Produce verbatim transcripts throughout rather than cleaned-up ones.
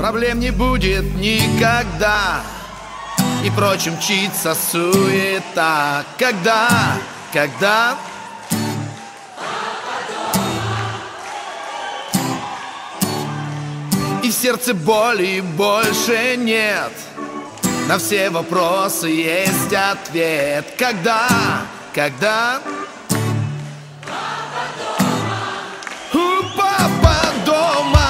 проблем не будет никогда, и прочь мчится суета. Когда, когда и в сердце боли больше нет, на все вопросы есть ответ. Когда, когда у папа дома,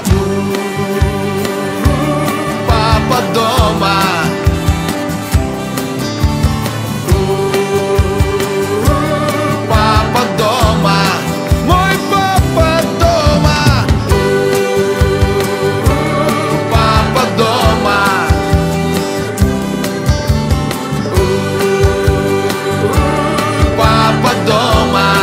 папа дома, папа дома, мой папа дома, папа дома, папа дома.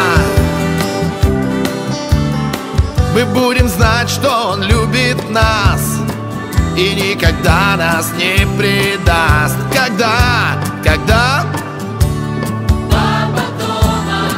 Мы будем знать, что он любит нас и никогда нас не предаст. Когда, когда папа дома,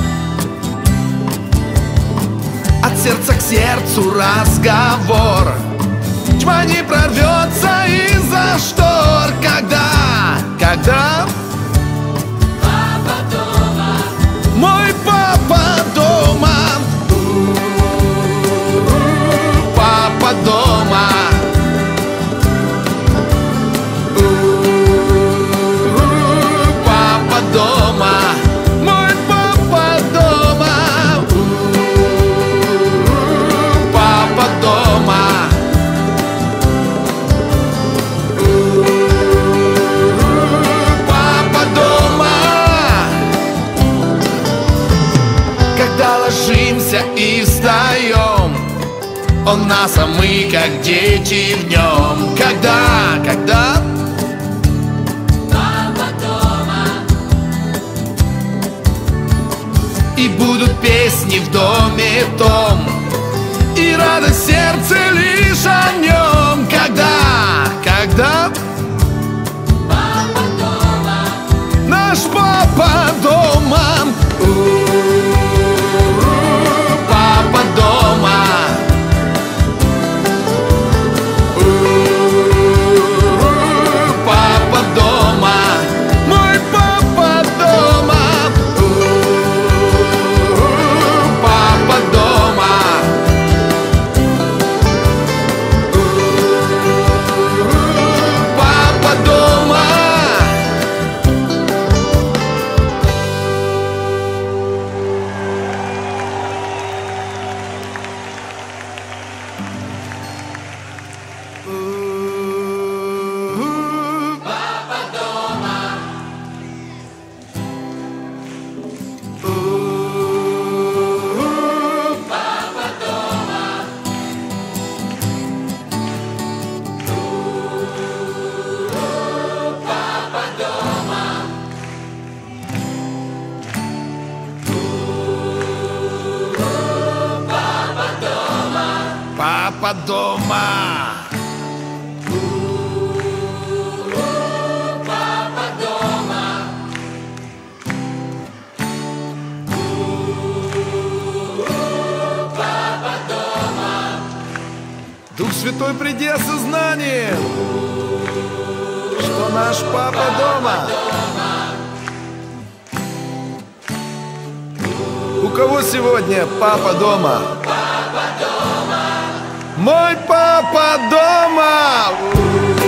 от сердца к сердцу разговор, тьма не прорвется из-за штор. Когда, когда папа дома, мой папа дома, папа дома, папа дома, мой папа дома, папа дома, папа дома. Когда ложимся и встаем, он нас, а мы как дети в нем. Когда, когда папа дома, и будут песни в доме том, и радость в сердце лишь о нем. Когда, когда папа дома, наш папа дома, папа дома, папа дома, мой папа дома, папа дома, папа дома. папа дома, папа дома, папа дома, папа дома, Папа дома, папа дома, папа дома, Дух Святой, приди осознанием, что наш папа дома. У кого сегодня папа дома? папа дома, Мой папа дома!